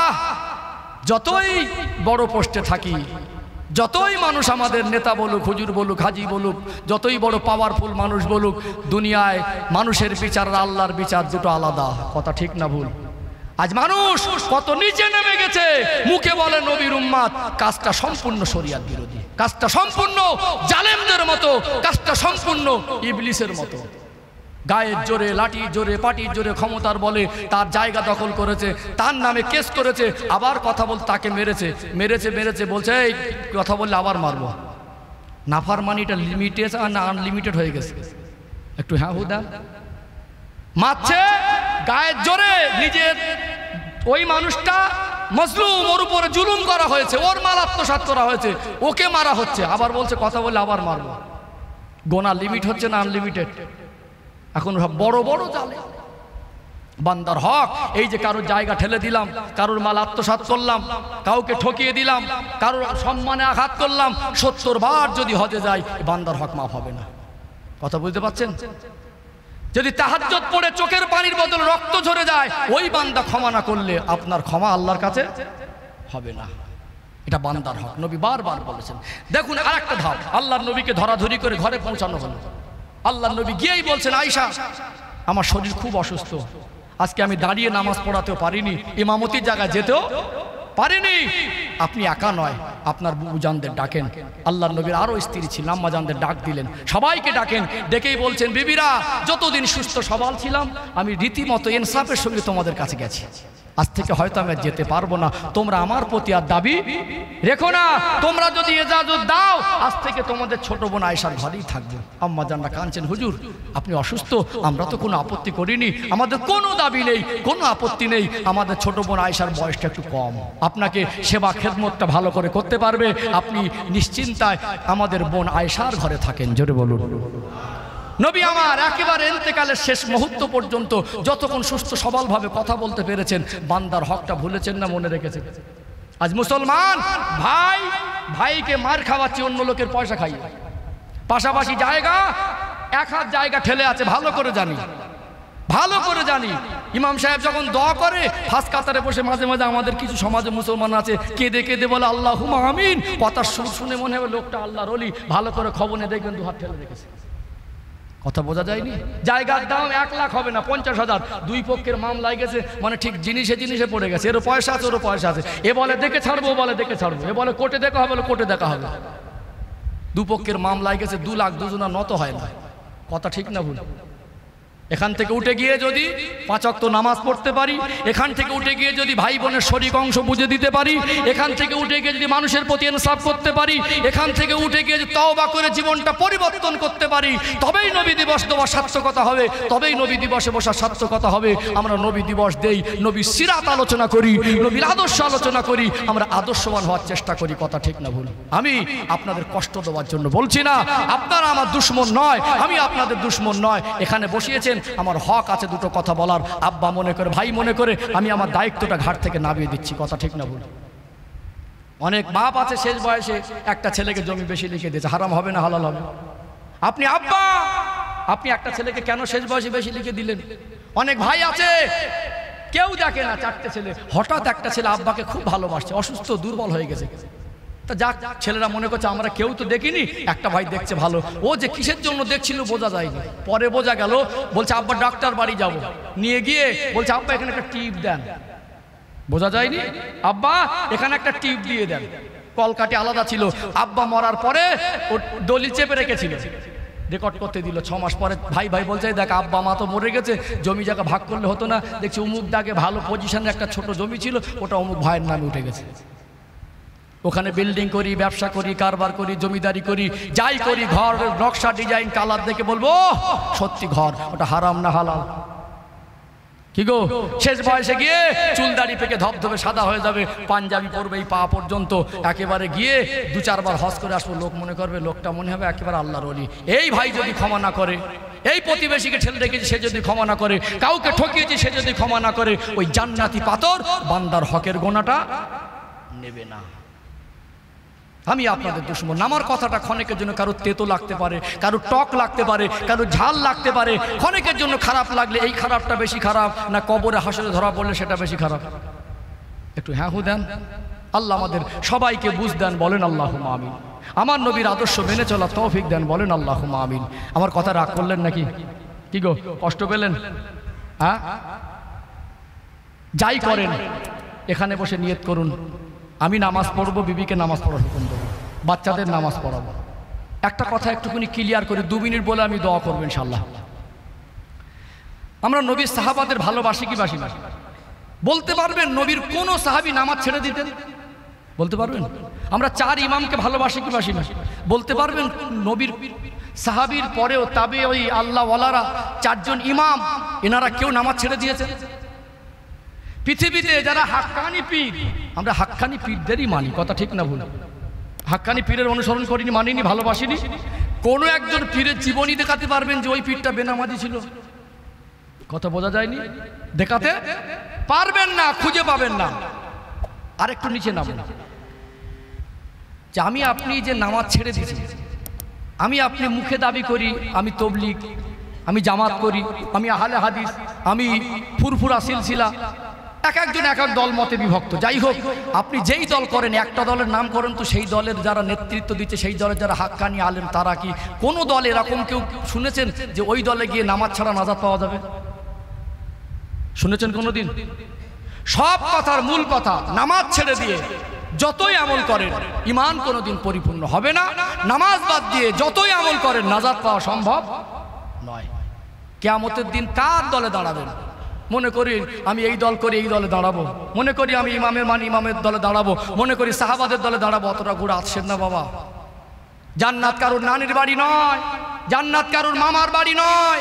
যতই বড় পোস্টে থাকি, যতই মানুষ আমাদের নেতা বলুক, হুজুর বলুক, হাজি বলুক, যতই বড় পাওয়ারফুল মানুষ বলুক, দুনিয়ায় মানুষের বিচার আর আল্লাহর বিচার দুটো আলাদা। কথা ঠিক না ভুল? আজ মানুষ কত নিচে নেমে গেছে, মুখে বলে নবীর উম্মত, কাজটা সম্পূর্ণ শরিয়ত বিরোধী, কাজটা সম্পূর্ণ জালেমদের মতো, কাজটা সম্পূর্ণ ইবলিসের মতো। গায়ের জোরে, লাঠির জোরে, পাটির জোরে, ক্ষমতার বলে তার জায়গা দখল করেছে, তার নামে কেস করেছে, আবার কথা বল তাকে মেরেছে, মেরেছে মেরেছে বলছে এই কথা বললে আবার মারবো। নাফরমানিটা লিমিটেড আর না আনলিমিটেড হয়ে গেছে। একটু হ্যাঁ হুদা মারছে গায়ের জোরে, নিজের ওই মানুষটা মজলুম, ওর উপরে জুলুম করা হয়েছে, ওর মাল আত্মসাৎ করা হয়েছে, ওকে মারা হচ্ছে, আবার বলছে কথা বলে আবার মারবো। গোনা লিমিট হচ্ছে না আনলিমিটেড? এখন বড় বড় জালে বান্দার হক, এই যে কারোর জায়গা ঠেলে দিলাম, কারোর মাল আত্মসাৎ করলাম, কাউকে ঠকিয়ে দিলাম, কারোর সম্মানে আঘাত করলাম, 70 বার যদি হজে যায় বান্দার হক মাফ হবে না। কথা বুঝতে পারছেন? যদি তাহাজ্জুদ পড়ে চোখের পানির বদলে রক্ত ঝরে যায়, ওই বান্দা ক্ষমা না করলে আপনার ক্ষমা আল্লাহর কাছে হবে না। এটা বান্দার হক, নবী বারবার বলেছেন। দেখুন আরেকটা ধাপ, আল্লাহর নবীকে ধরাধরি করে ঘরে পৌঁছানো হলো। আল্লাহর নবী গিয়েই বলছেন, আয়েশা আমার শরীর খুব অসুস্থ, আজকে আমি দাঁড়িয়ে নামাজ পড়াতেও পারিনি, ইমামতির জায়গায় যেতেও পারিনি। আপনি একা নয়, আপনার বুবুজানদের ডাকেন। আল্লাহর নবীর আরো স্ত্রী ছিল, আম্মাজানদের ডাক দিলেন, সবাইকে ডাকেন। ডেকেই বলছেন, বিবিরা যতদিন সুস্থ সবল ছিলাম আমি রীতিমতো ইনসাফের সঙ্গে তোমাদের কাছে গেছি, আজ থেকে হয়তো আমি যেতে পারবো না, তোমরা আমার প্রতি আর দাবি রেখো না। তোমরা যদি ইজাজত দাও, আজ থেকে তোমাদের ছোট বোন আয়েশার ঘরেই থাকবো। আম্মাজানরা কাঁদছেন, হুজুর আপনি অসুস্থ, আমরা তো কোনো আপত্তি করিনি, আমাদের কোনো দাবি নেই, কোনো আপত্তি নেই, আমাদের ছোট বোন আয়েশার বয়সটা একটু কম, আপনাকে সেবা খেদমতটা ভালো করে করতে পারবে, আপনি নিশ্চিন্তায় আমাদের বোন আয়েশার ঘরে থাকেন। জোরে বলুন। নবী আমার একেবারে ইন্তেকালের শেষ মুহূর্ত পর্যন্ত যতক্ষণ সুস্থ সবলভাবে কথা বলতে পেরেছেন, বান্দার হকটা ভুলেছেন না মনে রেখেছেন? আজ মুসলমান ভাই ভাইকে মার খাওয়াচ্ছে অন্য লোকের পয়সা খাইয়ে, পাশাপাশি জায়গা এক হাত জায়গা ঠেলে আছে, ভালো করে জানি, ভালো করে জানি। ইমাম সাহেব যখন দোয়া করে ফার্স্ট কাতারে বসে মাঝে মাঝে আমাদের কিছু সমাজে মুসলমান আছে কেঁদে কেঁদে বলে আল্লাহুম্মা আমিন। কথার সুর শুনে মনে হবে লোকটা আল্লাহর ওলি, ভালো করে খবর নিয়ে দেখবেন দু হাত ফেলে রেখেছে। কথা বোঝা যায়নি? জায়গার দাম 1 লাখ হবে না, 50,000। দুই পক্ষের মামলায় গেছে, মানে ঠিক জিনিসে পড়ে গেছে। এরও পয়সা আছে, ওরও পয়সা আছে। এ বলে দেখে ছাড়বো, ও বলে দেখে ছাড়বো, এ বলে কোর্টে দেখা হবে, কোর্টে দেখা হবে। দুপক্ষের মামলায় গেছে 2 লাখ, দুজনা নত হয় না। কথা ঠিক না ভুল? এখান থেকে উঠে গিয়ে যদি 5 ওয়াক্ত নামাজ পড়তে পারি, এখান থেকে উঠে গিয়ে যদি ভাই বোনের শরীক অংশ বুঝে দিতে পারি, এখান থেকে উঠে গিয়ে যদি মানুষের প্রতি ইনসাফ করতে পারি, এখান থেকে উঠে গিয়ে যদি তওবা করে জীবনটা পরিবর্তন করতে পারি, তবেই নবী দিবস দেওয়া সার্থকতা হবে, তবেই নবী দিবসে বসার সার্থকতা হবে। আমরা নবী দিবস দেই, নবীর সিরাত আলোচনা করি, নবীর আদর্শ আলোচনা করি, আমরা আদর্শবান হওয়ার চেষ্টা করি। কথা ঠিক না ভুল? আমি আপনাদের কষ্ট দেওয়ার জন্য বলছি না, আপনারা আমার দুশমন নয়, আমি আপনাদের দুশমন নয়। এখানে বসিয়েছেন, আমার হক আছে দুটো কথা বলার। আব্বা মনে করে, ভাই মনে করে আমি আমার দায়িত্বটা ঘাট থেকে নামিয়ে দিচ্ছি। কথা ঠিক না ভুল? অনেক বাপ আছে শেষ বয়সে একটা ছেলেকে জমি বেশি লিখে দিয়েছে, হারাম হবে না হালাল হবে? আপনি আব্বা, আপনি একটা ছেলেকে কেন শেষ বয়সে বেশি লিখে দিলেন? অনেক ভাই আছে কেউ দেখে না, 4টে ছেলে, হঠাৎ একটা ছেলে আব্বাকে খুব ভালোবাসছে, অসুস্থ দুর্বল হয়ে গেছে। তা যাক, ছেলেরা মনে করছে আমরা কেউ তো দেখিনি, একটা ভাই দেখছে ভালো। ও যে কিসের জন্য দেখছিল বোঝা যায়নি, পরে বোঝা গেল। বলছে আব্বা ডাক্তার বাড়ি যাব, নিয়ে গিয়ে বলছে আব্বা এখানে একটা টিপ দেন। বোঝা যায়নি? আব্বা এখানে একটা টিপ দিয়ে দেন। কলকাঠি আলাদা ছিল, আব্বা মরার পরে ও দলিল চেপে রেখেছিল, রেকর্ড করতে দিল। 6 মাস পরে ভাই বলছে দেখ আব্বা মা তো মরে গেছে, জমি জায়গা ভাগ করলে হতো না, দেখছি অমুক দাগে ভালো পজিশনে একটা ছোট জমি ছিল, ওটা অমুক ভাইয়ের নামে উঠে গেছে। ওখানে বিল্ডিং করি, ব্যবসা করি, কারবার করি, জমিদারি করি, যাই করি, ঘর নকশা ডিজাইন কালার দেখে বলবো সত্যি ঘর, ওটা হারাম না হালাল? কি গো, শেষ বয়সে গিয়ে চুল দাড়ি পেকে ধবধবে সাদা হয়ে যাবে, পাঞ্জাবি পরবে এই পা পর্যন্ত, একেবারে গিয়ে 2-4 বার হজ করে আসবো, লোক মনে করবে লোকটা মনে হবে একেবারে আল্লাহর ওলি। এই ভাই যদি ক্ষমা না করে, এই প্রতিবেশীকে ঠেলে রেখেছি সে যদি ক্ষমা না করে, কাউকে ঠকিয়েছি সে যদি ক্ষমা না করে, ওই জান্নাতি পাথর বান্দার হকের গোনাটা নেবে না। আমি আপনাদের দুশমন। আমার কথাটা ক্ষণিকের জন্য কারো তেতো লাগতে পারে, কারো টক লাগতে পারে, কারো ঝাল লাগতে পারে। ক্ষণিকের জন্য খারাপ লাগলে এই খারাপটা বেশি খারাপ না কবরে হাসরে ধরা পড়লে সেটা বেশি খারাপ? একটু হ্যাঁ হু দেন। আল্লাহ আমাদের সবাইকে বুঝ দেন, বলেন আল্লাহুম্মা আমিন। আমার নবীর আদর্শ মেনে চলা তৌফিক দেন, বলেন আল্লাহুম্মা আমিন। আমার কথা রাগ করলেন নাকি? কি গো, কষ্ট পেলেন? হ্যাঁ, যাই করেন এখানে বসে নিয়ত করুন, আমি নামাজ পড়বো, বিবিকে নামাজ পড়ার হুকুম দেবো, বাচ্চাদের নামাজ পড়াবো। একটা কথা একটুখানি ক্লিয়ার করি, 2 মিনিট বলে আমি দোয়া করবো ইনশাল্লাহ। আমরা নবীর সাহাবাদের ভালোবাসি কি বাসি না? বলতে পারবেন নবীর কোন সাহাবী নামাজ ছেড়ে দিতেন? বলতে পারবেন? আমরা 4 ইমামকে ভালোবাসি কি বাসি না? বলতে পারবেন নবীর সাহাবীর পরেও তাবে ওই আল্লাহ ওয়ালারা 4 জন ইমাম, এনারা কেউ নামাজ ছেড়ে দিয়েছেন? পৃথিবীতে যারা হাক্কানি পীর, আমরা হাক্কানি পীরদেরই মানি। কথা ঠিক না ভুল? হাক্কানি পীরের অনুসরণ করিনি, মানিনি, ভালোবাসিনি। কোনো একজন পীরের জীবনী দেখাতে পারবেন যে ওই পীরটা বেনামাজি ছিল? কথা বোঝা যায়নি? দেখাতে পারবেন না, খুঁজে পাবেন না। আরেকটু নিচে নামুন, যে আমি আপনি যে নামাজ ছেড়ে দিয়েছি, আমি আপনি মুখে দাবি করি আমি তবলিগ, আমি জামাত করি, আমি আহলে হাদিস, আমি ফুরফুরা সিলসিলা, একজন এক এক দল মতে বিভক্ত। যাই হোক, আপনি যেই দল করেন একটা দলের নাম করেন তো, সেই দলের যারা নেতৃত্ব দিচ্ছে, সেই দলের যারা হাক্কানি আলেম, তারা কি কোনো দল এরকম কেউ শুনেছেন যে ওই দলে গিয়ে নামাজ ছাড়া নাজাত পাওয়া যাবে? শুনেছেন কোনোদিন? সব কথার মূল কথা, নামাজ ছেড়ে দিয়ে যতই আমল করেন ঈমান কোনোদিন পরিপূর্ণ হবে না। নামাজ বাদ দিয়ে যতই আমল করেন নাজাত পাওয়া সম্ভব নয়। কিয়ামতের দিন কার দলে দাঁড়াবেন? মনে করি আমি এই দল করি, এই দলে দাঁড়াবো, মনে করি আমি ইমামের মানি, ইমামের দলে দাঁড়াবো, মনে করি সাহাবাদের দলে দাঁড়াবো, অতটা গুড় আসছেন না বাবা। জান্নাত কারুর নানির বাড়ি নয়, জান্নাত কারুর মামার বাড়ি নয়।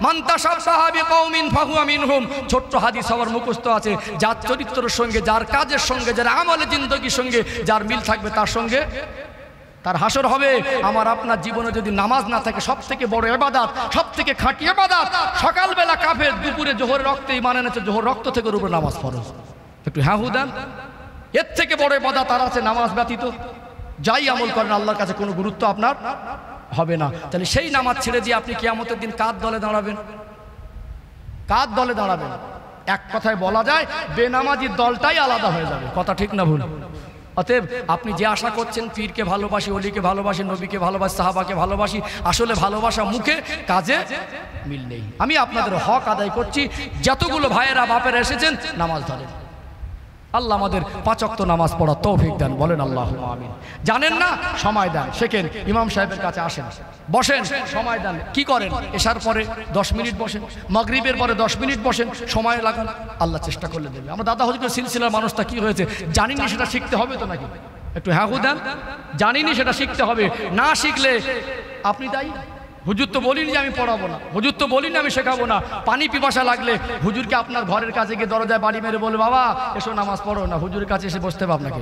ছোট্ট হাদিস সবার মুখস্থ আছে, যার চরিত্রের সঙ্গে, যার কাজের সঙ্গে, যার আমলে জিন্দগির সঙ্গে যার মিল থাকবে তার সঙ্গে তার হাসর হবে। আমার আপনার জীবনে যদি নামাজ না থাকে, সব থেকে বড় ইবাদত, সব থেকে খাঁটি ইবাদত, সকালবেলা কাফের, দুপুরে জোহর রক্তে ঈমান এনেছে, জোহর রক্ত থেকে উপরে নামাজ ফরজ। একটু হ্যাঁ হু দেন। এর থেকে বড় ইবাদত আর আছে নামাজ ব্যতীত? যাই আমল করেন আল্লাহর কাছে কোনো গুরুত্ব আপনার হবে না। তাহলে সেই নামাজ ছেড়ে দিয়ে আপনি কিয়ামতের দিন কার দলে দাঁড়াবেন? কার দলে দাঁড়াবেন? এক কথায় বলা যায় বেনামাজির দলটাই আলাদা হয়ে যাবে। কথা ঠিক না ভুল? অতএব আপনি যে আশা করছেন পীরকে ভালোবাসি, অলিকে ভালোবাসি, নবীকে ভালোবাসি, সাহাবাকে ভালোবাসি, আসলে ভালোবাসা মুখে, কাজে মিল নেই। আমি আপনাদের হক আদায় করছি। যতগুলো ভাইয়েরা বাপেরা এসেছেন নামাজ ধরেন। আল্লাহ আমাদের 5 ওয়াক্ত নামাজ পড়ার তৌফিক দেন, বলেন আল্লাহুম্মা আমিন। জানেন না, সময় দেন, শেখেন, ইমাম সাহেবের কাছে আসেন, বসেন, সময় দেন। কি করেন? এশার পরে 10 মিনিট বসেন, মাগরিবের পরে 10 মিনিট বসেন, সময় লাগান, আল্লাহ চেষ্টা করলে দেবে। আমরা দাদা হুজুরের সিলসিলার মানুষটা কি হয়েছে জানিনি, সেটা শিখতে হবে তো নাকি? একটু হ্যাঁ হু দেন। জানিনি, সেটা শিখতে হবে। না শিখলে আপনি দায়ী। হুজুর তো বলিনি যে আমি পড়াবো না, হুজুর তো বলিনি আমি শেখাবো না। পানি পিপাসা লাগলে হুজুরকে আপনার ঘরের কাছে গিয়ে দরজায় বাড়ি মেরে বলে বাবা এসো নামাজ পড়ো না, হুজুরের কাছে এসে বসতে হবে আপনাকে।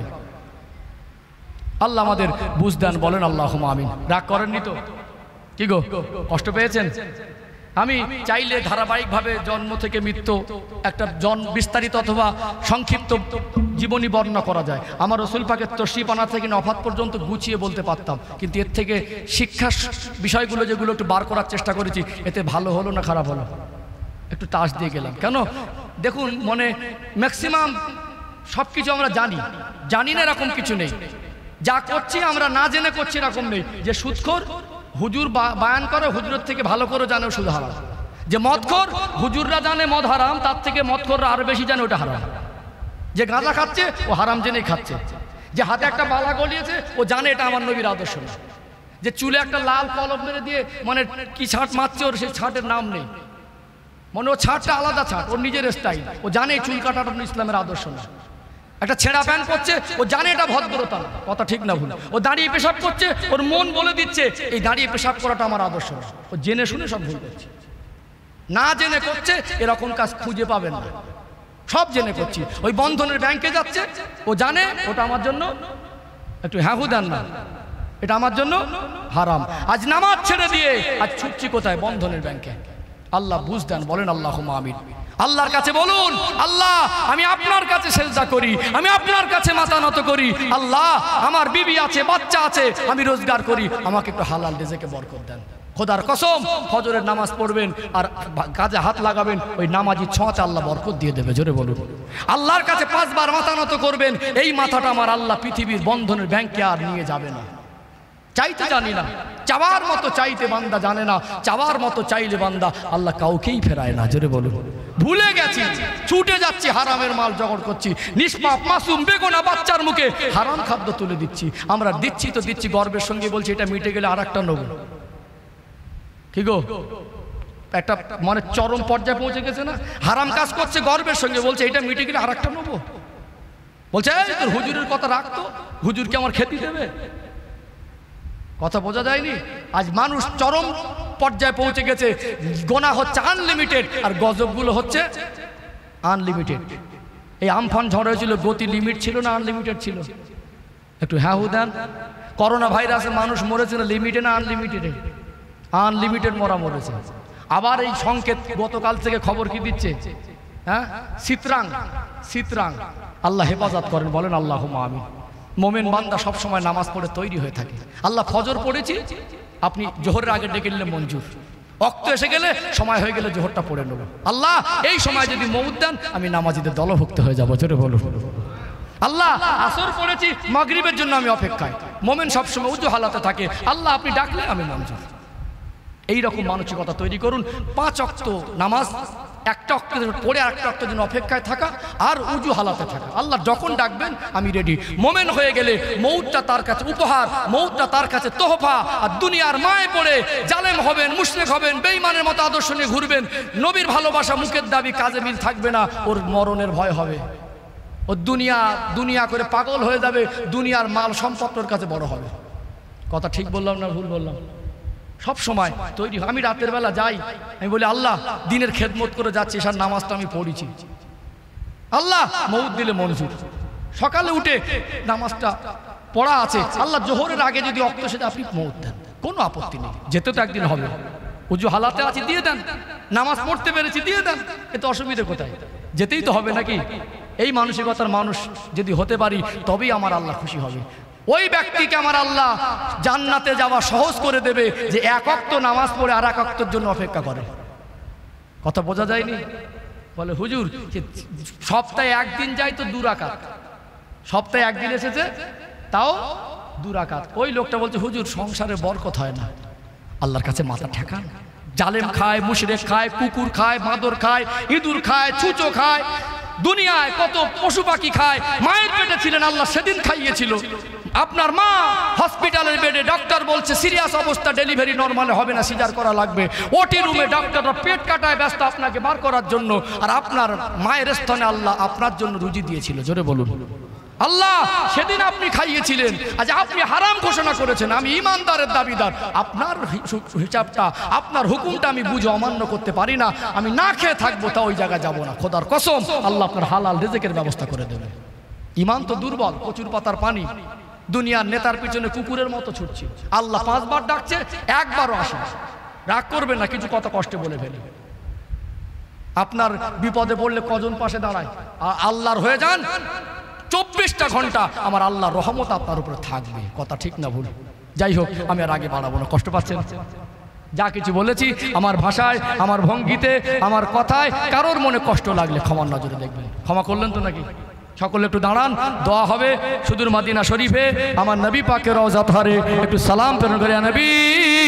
আল্লাহ আমাদের বুঝ দেন, বলেন আল্লাহুম্মা আমিন। রাগ করেননি তো? কি গো, কষ্ট পেয়েছেন? আমি চাইলে ধারাবাহিকভাবে জন্ম থেকে মৃত্যু একটা বিস্তারিত অথবা সংক্ষিপ্ত জীবনী বর্ণনা করা যায়। আমার রসুল পাকের তশরিফানা থেকে নফাত পর্যন্ত গুছিয়ে বলতে পারতাম, কিন্তু এর থেকে শিক্ষার বিষয়গুলো যেগুলো একটু বার করার চেষ্টা করেছি। এতে ভালো হলো না খারাপ হলো? একটু টাচ দিয়ে গেলাম। কেন দেখুন, ম্যাক্সিমাম সব কিছু আমরা জানি না এরকম কিছু নেই। যা করছি আমরা না জেনে করছি এরকম নেই। যে সুদখোর হুজুর বায়ান করে, হুজুরের থেকে ভালো করে জানে সুদ হারাম। যে মদখোর হুজুররা জানে মদ হারাম, তার থেকে মদখোররা আরো বেশি জানে ওটা হারাম। যে গাঁজা খাচ্ছে ও হারাম জেনেই খাচ্ছে। যে হাতে একটা বালা গলিয়েছে ও জানে এটা আমার নবীর আদর্শ না। যে চুলে একটা লাল কলম মেরে দিয়ে কি ছাঁট মারছে, ওর সেই ছাঁটের নাম নেই, ও ছাঁটটা আলাদা ছাঁট, ওর নিজের স্টাইল। ও জানে চুল কাটাটা ইসলামের আদর্শ না। একটা ছেঁড়া প্যান্ট করছে, ও জানে এটা ভদ্রতা না। কথা ঠিক না ভুল? ও দাঁড়িয়ে পেশাব করছে, ওর মন বলে দিচ্ছে এই দাঁড়িয়ে পেশাব করাটা আমার আদর্শ না। ও জেনে শুনে সব ভুল করছে। না জেনে করছে এরকম কাজ খুঁজে পাবেন না। সব জেনে করছি। ওই বন্ধনের ব্যাংকে যাচ্ছে, ও জানে ওটা আমার জন্য, একটু হ্যাঁ হু দেন না, এটা আমার জন্য হারাম। আজ নামাজ ছেড়ে দিয়ে আজ ছুটছি কোথায়? বন্ধনের ব্যাংকে। আল্লাহ বুঝ দেন, বলেন আল্লাহুম্মা আমিন। আল্লাহর কাছে বলুন, আল্লাহ আমি আপনার কাছে সেজদা করি, আমি আপনার কাছে মাথা নত করি। আল্লাহ আমার বিবি আছে, বাচ্চা আছে, আমি রোজগার করি, আমাকে একটু হালাল রিজেকে বরকত দেন। খোদার কসম, ফজরের নামাজ পড়বেন আর কাজে হাত লাগাবেন, ওই নামাজি ছোঁয়াতে আল্লাহ বরকত দিয়ে দেবে। জোরে বলুন। আল্লাহর কাছে 5 বার মাথা নত করবেন, এই মাথাটা আমার আল্লাহ পৃথিবীর বন্ধনের ব্যাংকে আর নিয়ে যাবে না। চাইতে জানি না, চাওয়ার মতো চাইতে বান্দা জানে না, চাওয়ার মতো চাইলে বান্দা আল্লাহ কাউকেই ফেরায় না। জোরে বলুন। ভুলে গেছি, ছুটে যাচ্ছি, হারামের মাল জগড় করছি, নিষ্পাপ মাসুম বেগুনা বাচ্চার মুখে হারাম খাদ্য তুলে দিচ্ছি। আমরা দিচ্ছি তো দিচ্ছি গর্বের সঙ্গে, বলছি এটা মিটে গেলে আর একটা নেব। কি গো, একটা চরম পর্যায়ে পৌঁছে গেছে না? হারাম কাজ করছে গর্বের সঙ্গে, বলছে এটা মিটে গেলে আর একটা নেবো। বলছে তোর হুজুরের কথা রাখতো, হুজুরকে আমার খেতে দেবে। কথা বোঝা যায়নি? আজ মানুষ চরম পর্যায়ে পৌঁছে গেছে। গোনা হচ্ছে আনলিমিটেড, আর গজবগুলো হচ্ছে আনলিমিটেড। এই আমফান ঝড় হয়েছিল, গতি লিমিট ছিল না আনলিমিটেড ছিল? একটু হ্যাঁ হু দেন। করোনা ভাইরাসে মানুষ মরেছিল লিমিটে না আনলিমিটেডে? আনলিমিটেড মরেছে। আবার এই সংকেত গতকাল থেকে খবর কি দিচ্ছে? হ্যাঁ, শীতরাং। আল্লাহ হেফাজত করেন, বলেন আল্লাহুম্মা আমিন। মোমেন বান্দা সব সময় নামাজ পড়ে তৈরি হয়ে থাকে। আল্লাহ ফজর পড়েছি, আপনি জোহরের আগে ডেকে নিলে মঞ্জুর। ওয়াক্ত এসে গেলে, সময় হয়ে গেলে জোহরটা পড়ে নেব। আল্লাহ এই সময় যদি মউত দেন, আমি নামাজিদের দলভুক্ত হয়ে যাবো। জোরে বলুন। আল্লাহ আসর পড়েছি, মাগরিবের জন্য আমি অপেক্ষায়। মোমেন সবসময় উজু হালাতে থাকে, আল্লাহ আপনি ডাকলে আমি মঞ্জুর। এইরকম মানসিকতা তৈরি করুন। 5 ওয়াক্ত নামাজ একটা ওয়াক্ত পড়ে আর একটা ওয়াক্তের জন্য অপেক্ষায় থাকা, আর উজু হালাতে থাকা। আল্লাহ যখন ডাকবেন আমি রেডি। মোমেন হয়ে গেলে মউতটা তার কাছে উপহার, মউতটা তার কাছে তোহফা। আর দুনিয়ার মায়ে পড়ে জালেম হবেন, মুশরিক হবেন, বেঈমানের মতো আদর্শ নিয়ে ঘুরবেন, নবীর ভালোবাসা মুখের দাবি কাজে মিল থাকবে না, ওর মরণের ভয় হবে। ও দুনিয়া করে পাগল হয়ে যাবে, দুনিয়ার মাল সম্পদের কাছে বড় হবে। কথা ঠিক বললাম না ভুল বললাম? সব সময় তৈরি। আমি রাতের বেলা যাই, আমি বলি আল্লাহ দিনের খেদমত করে যাচ্ছি, এসার নামাজটা আমি পড়েছি, আল্লাহ মউত দিলে মঞ্জুর। সকালে উঠে নামাজটা পড়া আছে, আল্লাহ জোহরের আগে যদি ওয়াক্ত সেটা আপনি মউত দেন, কোনো আপত্তি নেই। যেতে তো একদিন হবে। উজু হালাতে আছি দিয়ে দেন, নামাজ পড়তে পেরেছি দিয়ে দেন, এতে অসুবিধে কোথায়? যেতেই তো হবে নাকি? এই মানসিকতার মানুষ যদি হতে পারি, তবেই আমার আল্লাহ খুশি হবে। ওই ব্যক্তিকে আমার আল্লাহ জান্নাতে যাওয়া সহজ করে দেবে, যে 1 ওয়াক্ত নামাজ পড়ে আর 1 ওয়াক্তের জন্য অপেক্ষা করে। কথা বোঝা যায়নি? বলে হুজুর সপ্তাহে একদিন যাই তো 2 রাকাত, সপ্তাহে একদিন এসেছে তাও 2 রাকাত। ওই লোকটা বলছে হুজুর সংসারে বরকত হয় না, আল্লাহর কাছে মাথা ঠেকান। জালেম খায়, মুশরিক খায়, কুকুর খায়, বাঁদর খায়, ইঁদুর খায়, ছুঁচো খায়, দুনিয়ায় কত পশু পাখি খায়। মায়ের পেটে ছিলেন আল্লাহ সেদিন খাইয়েছিল। আপনার মা হসপিটালের বেডে, ডক্টর বলছে সিরিয়াস অবস্থা, ডেলিভারি নরমালে হবে না, সিজার করা লাগবে। ওটি রুমে ডক্টররা পেট কাটায় ব্যস্ত আপনাকে বার করার জন্য, আর আপনার মায়ের স্থানে আল্লাহ আপনার জন্য রুজি দিয়েছিল। জোরে বলুন আল্লাহ সেদিন আপনি খাইয়েছিলেন, আজ আপনি হারাম ঘোষণা করেছেন। আমি ইমানদারের দাবিদার, আপনার হিসাবটা, আপনার হুকুমটা আমি বুঝে অমান্য করতে পারি না। আমি না খেয়ে থাকবো, তা ওই জায়গায় যাবো না। খোদার কসম আল্লাহ আপনার হালাল রিজিকের ব্যবস্থা করে দেবে। ইমান তো দুর্বল, প্রচুর পাতার পানি। দুনিয়ার নেতার পিছনে কুকুরের মতো ছুটছি। আল্লাহ 5 বার ডাকছে, একবারও আসে। রাগ করবেন না, কিছু কথা কষ্টে বলে ফেলে। আপনার বিপদে পড়লে কজন পাশে দাঁড়ায়? আল্লাহর হয়ে যান, 24টা ঘন্টা আমার আল্লাহর রহমত আপনার উপরে থাকবে। কথা ঠিক না ভুল? যাই হোক, আমি আর আগে বাড়াবো না। কষ্ট পাচ্ছেন? যা কিছু বলেছি আমার ভাষায়, আমার ভঙ্গিতে, আমার কথায় কারোর মনে কষ্ট লাগলে ক্ষমার নজরে দেখবেন। ক্ষমা করলেন তো নাকি? সকলে একটু দাঁড়ান, দোয়া হবে। সুদূর মদিনা শরীফে আমার নবী পাকের রওজা ধারে একটু সালাম প্রেরণ করে, নবী